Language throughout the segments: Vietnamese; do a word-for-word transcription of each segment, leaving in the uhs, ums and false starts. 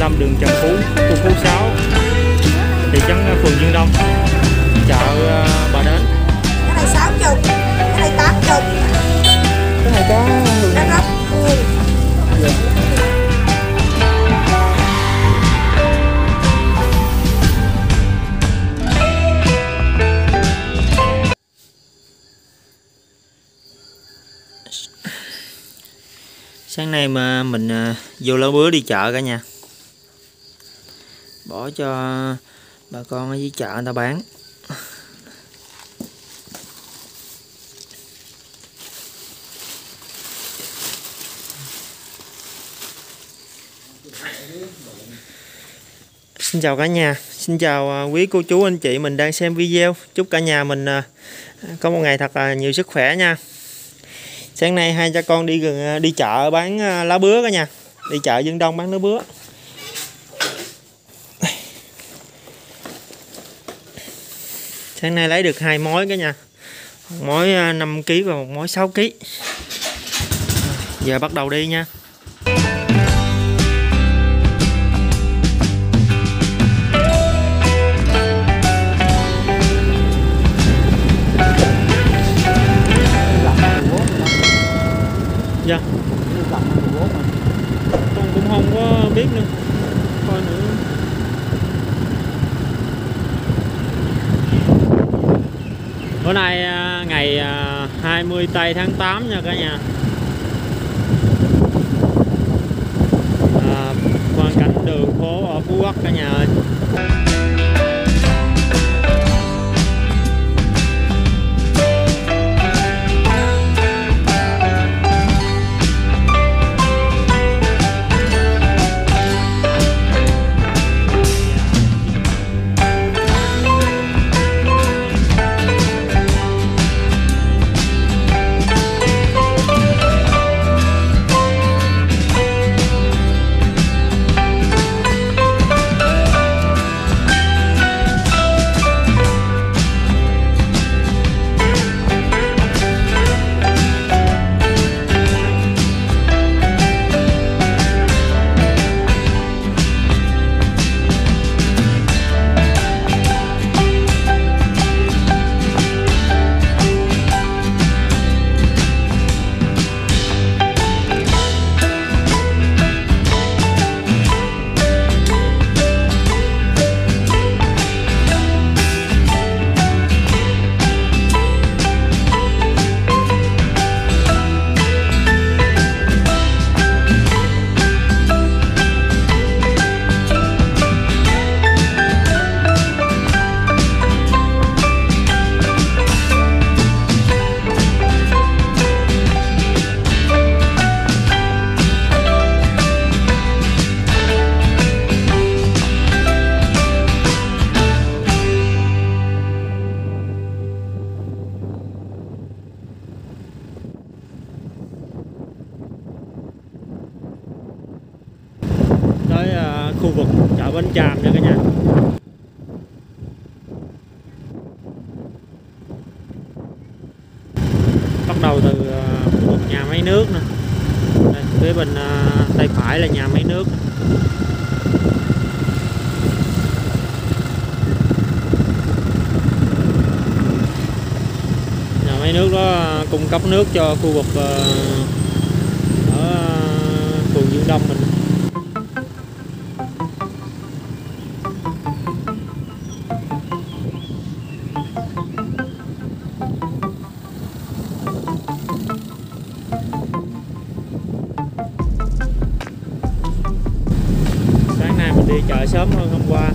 Tâm, đường Trần Phú, khu phố sáu, thị trấn phường Dương Đông, chợ Bà Đến. Cái này sáu mươi, cái này tám mươi. Cái này có hương Nó gốc hương. Sáng nay mà mình vô Lá Bứa đi chợ cả nhà, bỏ cho bà con ở dưới chợ người ta bán. Xin chào cả nhà, xin chào quý cô chú anh chị mình đang xem video. Chúc cả nhà mình có một ngày thật là nhiều sức khỏe nha. Sáng nay hai cha con đi gần đi chợ bán lá bứa cả nhà, đi chợ Dương Đông bán lá bứa. Sáng nay lấy được hai mối cả nhà, một mối năm ký và một mối sáu ký. Giờ bắt đầu đi nha. Dạ. Con cũng không có biết nữa. Coi nữa. Bữa nay ngày hai mươi tây tháng tám nha cả nhà. À, quang cảnh đường phố ở Phú Quốc cả nhà ơi. Tới uh, khu vực chợ Bến Tràm nha cả nhà. Bắt đầu từ uh, khu vực nhà máy nước nè. Đây, phía bên uh, tay phải là nhà máy nước. Nhà máy nước đó uh, cung cấp nước cho khu vực uh, ở uh, phường Dương Đông mình. Đi chợ sớm hơn hôm qua.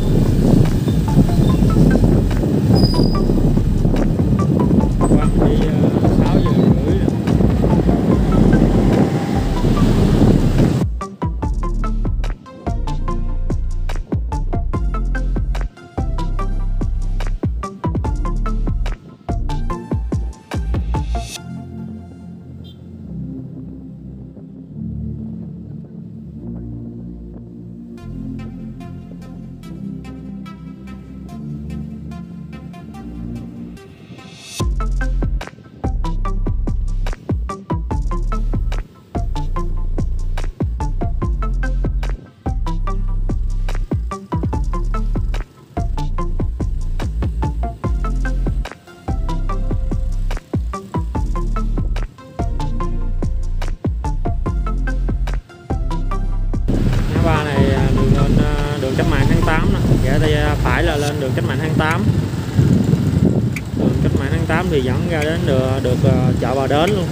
Qua mình đi uh, sáu giờ rưỡi rồi. rẽ tay phải là lên đường Cách Mạng tháng tám. Đường Cách Mạng tháng tám thì dẫn ra đến được, được chợ Bà Đến luôn.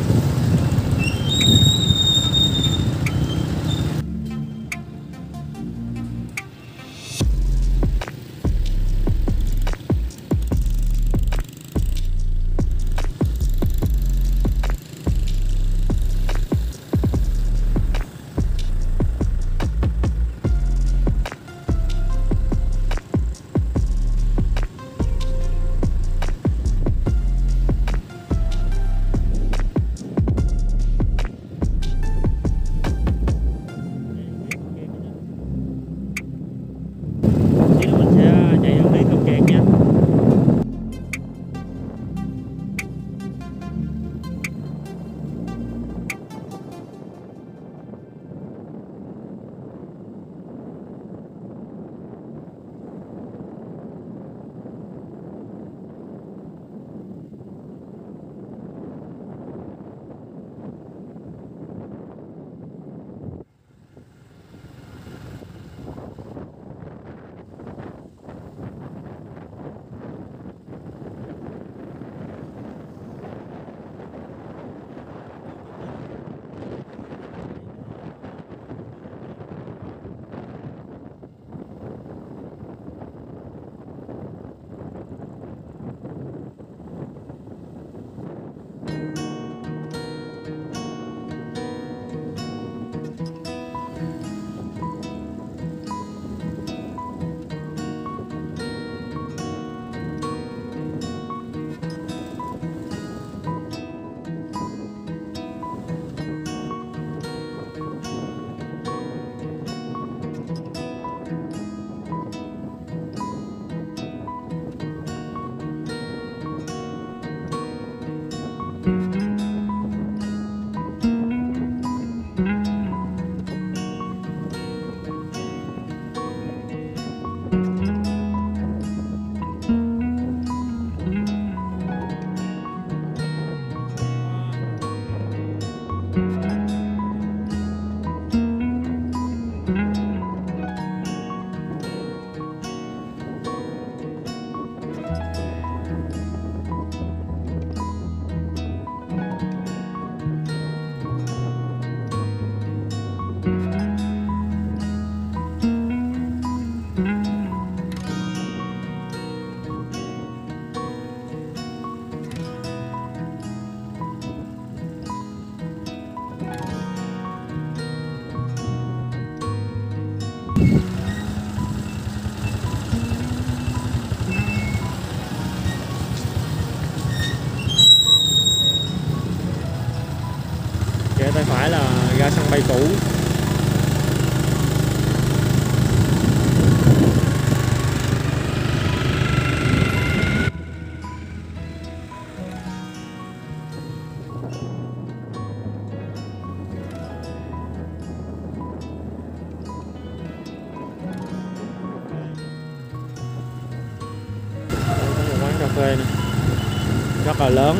Rẽ tay phải là ga sân bay cũ. Cà phê này rất là lớn,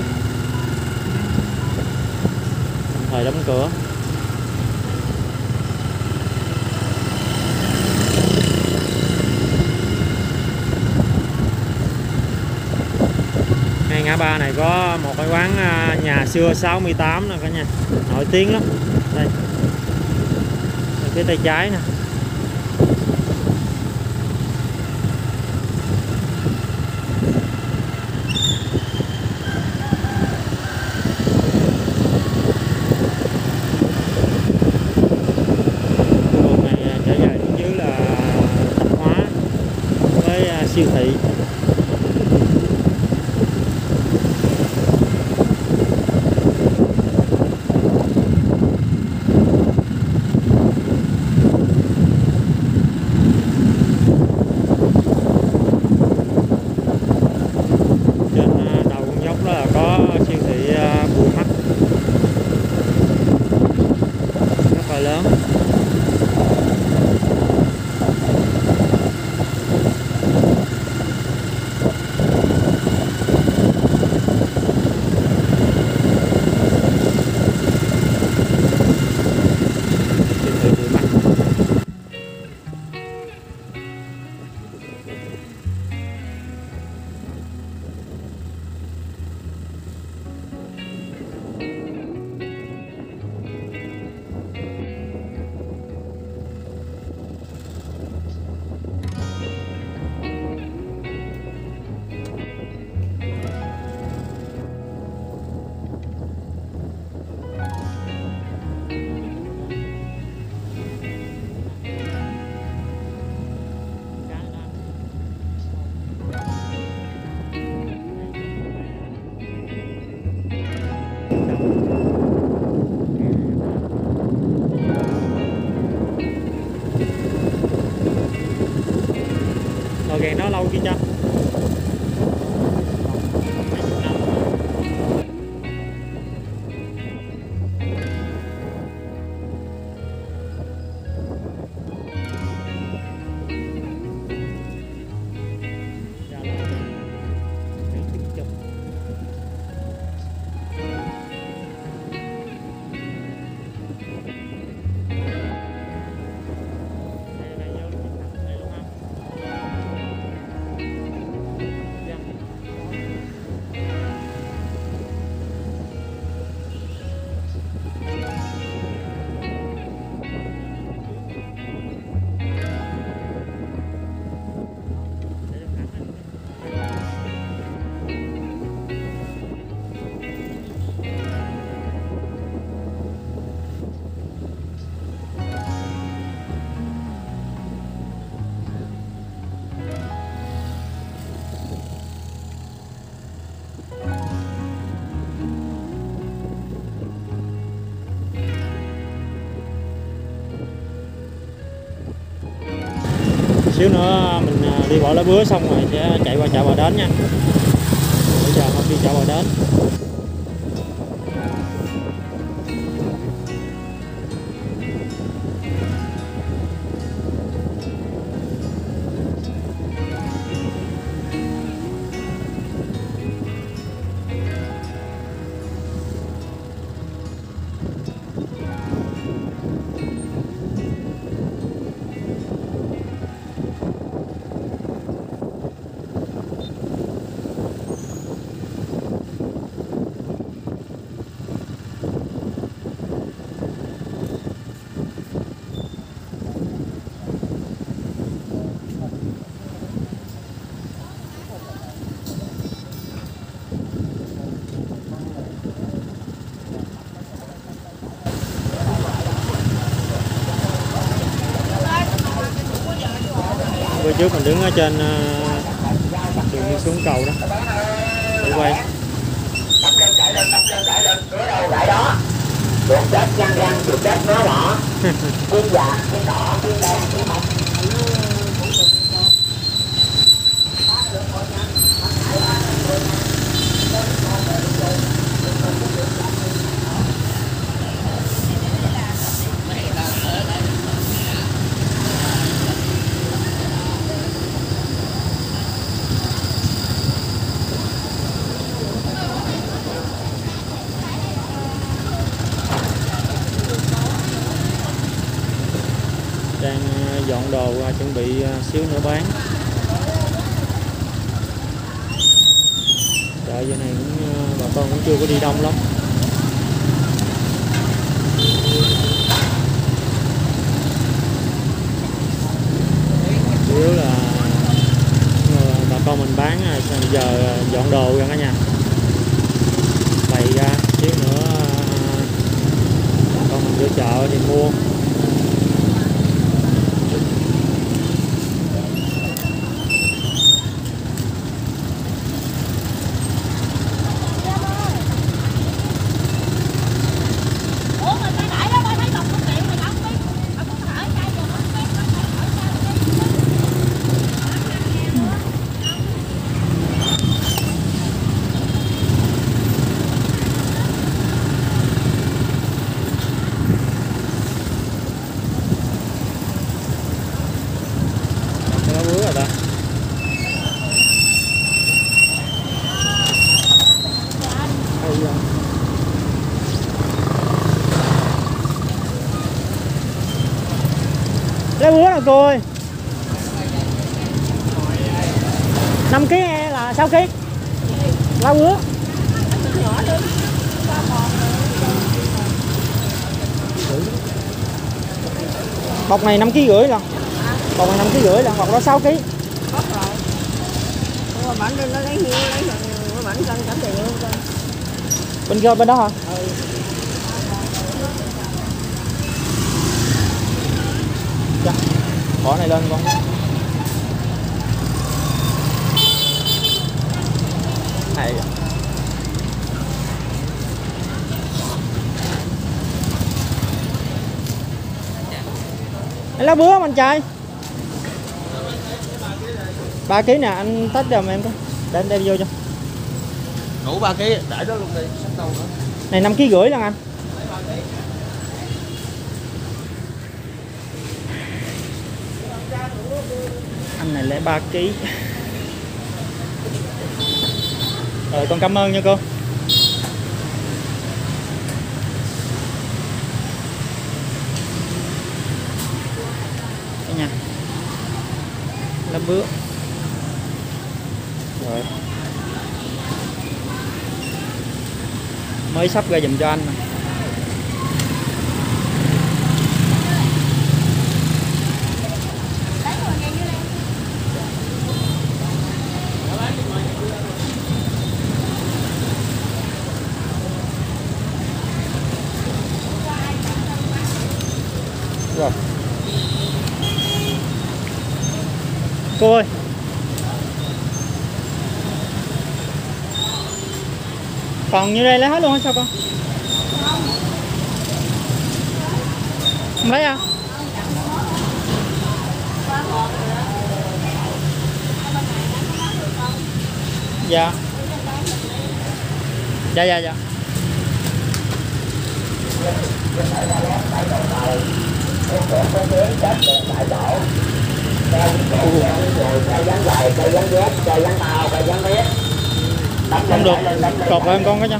thời đóng cửa. Ngay ngã ba này có một cái quán nhà xưa sáu mươi tám nè cả nhà, nổi tiếng lắm. Đây, ở phía tay trái nè. Siêu thị. kia cho. Xíu nữa mình đi bỏ lá bứa xong rồi sẽ chạy qua chợ Bà Đến nha. Bây giờ không đi chợ Bà Đến. Bữa trước mình đứng ở trên uh, đường đi xuống cầu đó để quay. Đập lên chạy lên, đập lên chạy lên, cửa đâu lại đó. Chuột chết răng răng, chuột chết nó đỏ. Tiên vàng, tiên đỏ, tiên đen, tiên mộc. Đang dọn đồ chuẩn bị xíu nữa bán. Chợ giờ này cũng bà con cũng chưa có đi đông lắm. Chủ yếu là bà con mình bán giờ dọn đồ ra cả nhà. Bày ra xíu nữa bà con mình vô chợ thì mua. Lá bứa nào cô ơi? năm ký là sáu ký. Lá bứa. Bọc này năm ký rưỡi lần. Bọc này năm ký rưỡi lần, bọc đó sáu ký. Bóc rồi. Ủa bảnh đi nó lấy nhiêu lấy rồi bảnh cân cả tiền luôn coi. Bên kia bên đó hả? Ừ. Dạ. Bỏ này lên con. Này. Lá bứa anh trai. ba ký nè, anh tách giùm em coi. Để em đem vô cho. Đủ ba ký, để đó luôn đi, sắp đâu nữa. Này năm ký rưỡi lần anh. Anh này lấy ba ký. Rồi con cảm ơn nha cô. Đây nha. Lá bứa. Rồi. Mới sắp ra dùm cho anh nè. Rồi. Cô ơi. Còn như đây lấy hết luôn hả sao con? Không lấy à? Dạ. Dạ dạ dạ. Không được, cột lại con cái nha.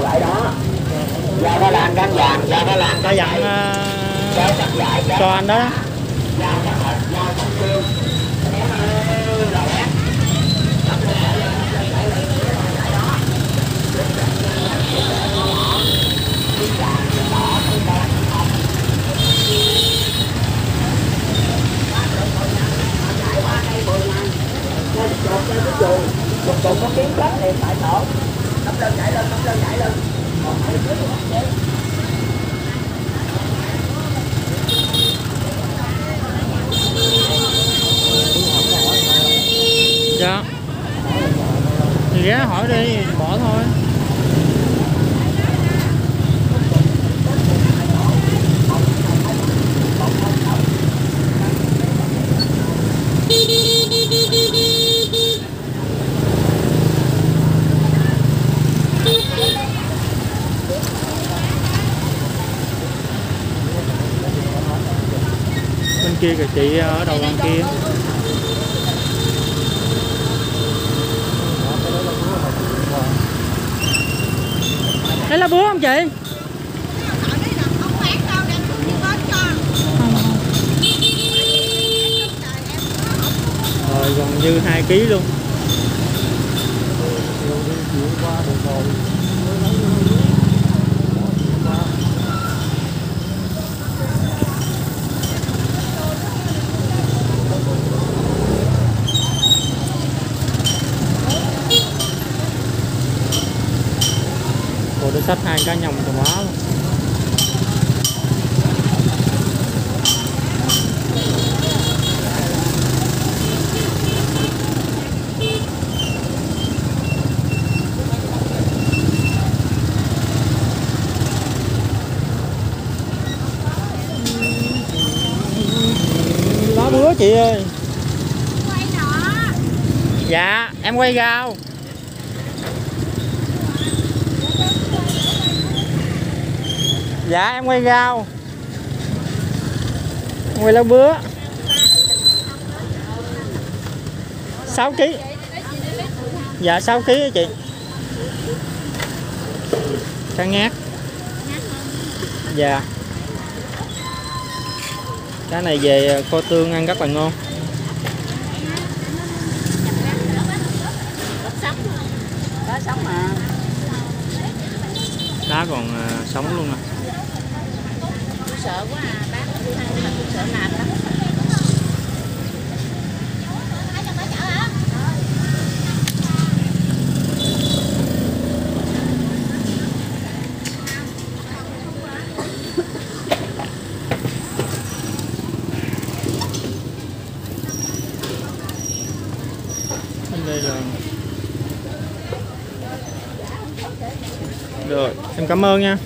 Ra nó làm căng vàng, ra nó làm Ta dặn uh, cho anh đó đó. Một cục có kiến kết thì phải tổ. Tấm lên nhảy lên, tấm lên nhảy lên. Dạ. Thì ghé hỏi đi, bỏ thôi. Bên kia kìa chị, ở đầu bên kia. Đây là bữa không chị? Rồi gần như hai ký luôn. Cô đã xách hai cá nhồng từ má luôn. Lá bứa chị ơi. Dạ em quay rau. Dạ em quay rau. Em quay lá bứa. sáu ký. Dạ sáu ký chị. Cá ngát. Dạ. Cá này về kho tương ăn rất là ngon. Có sống mà. Cá còn uh, sống luôn nè. Tôi sợ quá à, bác tôi ăn mà tôi sợ nạt lắm. Đây là rồi, em cảm ơn nha.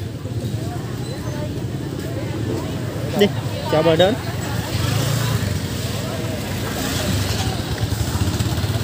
Đi, chào bờ đến.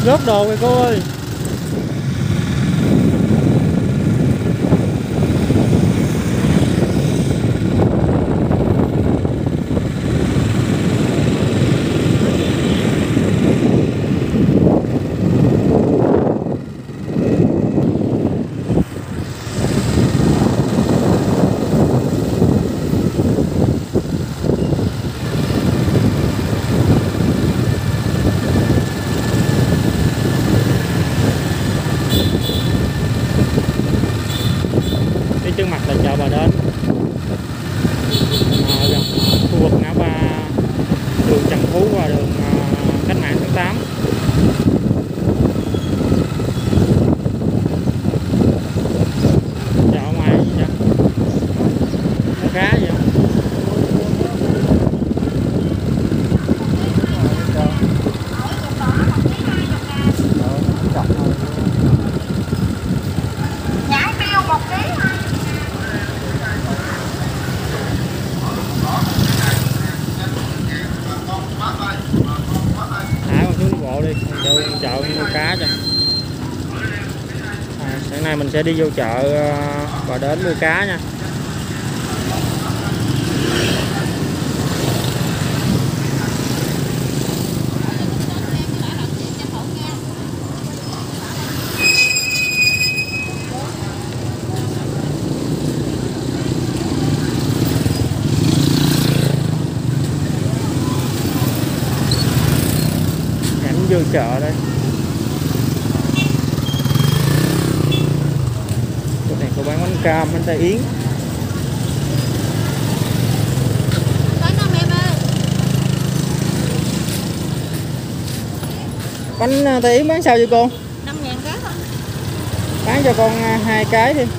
Rớt đồ rồi cô ơi. Trước mặt là chợ Bà Đến, à, gần à, khu vực ngã ba đường Trần Phú và đường à, Cách mạng tháng tám. Chợ ngoài gì vậy? Có cá gì không? Nhãn tiêu một ký. Thả con xuống đi bộ đi, chợ chợ mua cá cho. À, sáng nay mình sẽ đi vô chợ uh, Bà Đến mua cá nha. Vô chợ đây. Chỗ này có bán bánh cam, bánh tay yến. Bánh tay yến bán sao vậy cô? năm ngàn cái thôi. Bán cho con hai cái đi.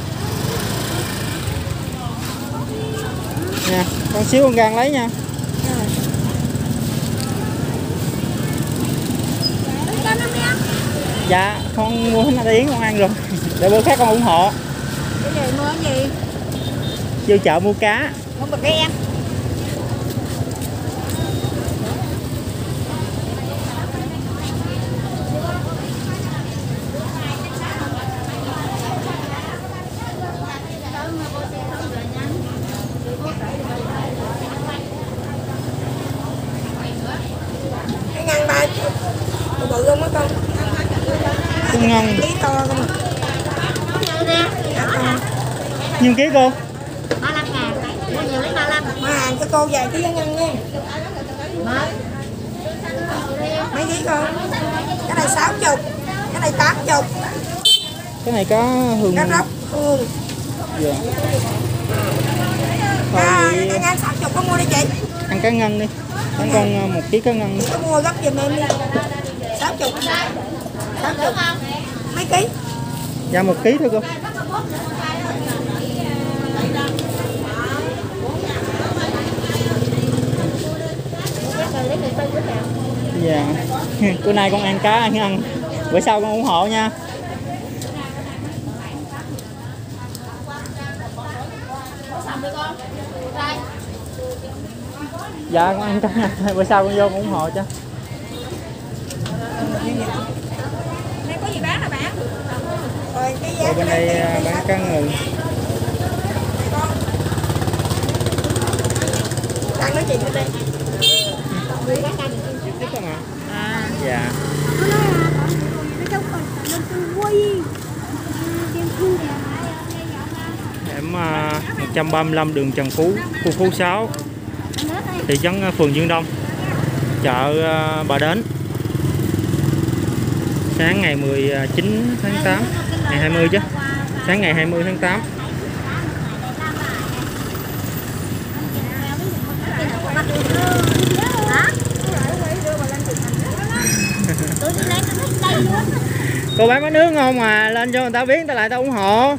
Nè, con xíu con gan lấy nha. Dạ, con mua bánh tay yến con ăn rồi. Để bữa khác con ủng hộ. Cái gì mua cái gì? Vô chợ mua cá. Mua bịch đen. Cái ngăn ba bự không á con? Con ngân. Ký to không? Nhiêu ký cô? ba mươi lăm ngàn. Mua nhiều lấy ba mươi lăm. ba ngàn cho cô vài ký ngân nha. Mấy ký con? Cái này sáu mươi, cái này tám mươi. Cái này có hương. Cá rốc hương. Dạ. À, Thôi cái ngàn sáu mươi có mua đi chị. ăn cá ngân đi. Bán con một ký cá ngân đi. Có mua gấp giùm em đi. sáu mươi. sáu mươi. Mấy ký? Dạ một ký thôi cô. Dạ. Bữa nay con ăn cá ăn ăn. Bữa sau con ủng hộ nha. Dạ con ăn cá nha. Bữa sau con vô con ủng hộ cho. Đây có gì bán hả bạn? Rồi cái giá Ở bên đây bán cá ngừ. đang nói chuyện bên đây. À. Dạ. Em uh, một trăm ba mươi lăm đường Trần Phú, khu phố sáu, thị trấn uh, phường Dương Đông, chợ uh, Bà Đến. Sáng ngày mười chín tháng tám, ngày hai mươi chứ. Sáng ngày hai mươi tháng tám. Cô bán bánh nướng không mà lên cho người ta biết, người ta lại ta ủng hộ.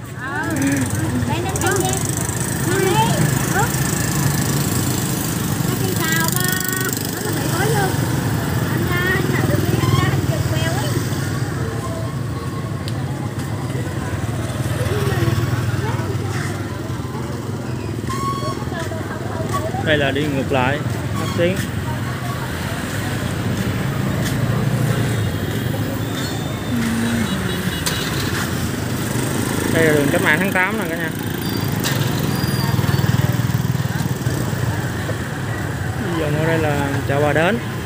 Đây là đi ngược lại một tiếng. Đây là đường Cách Mạng tháng tám nè cả nhà. Bây giờ ở đây là chợ Bà Đến.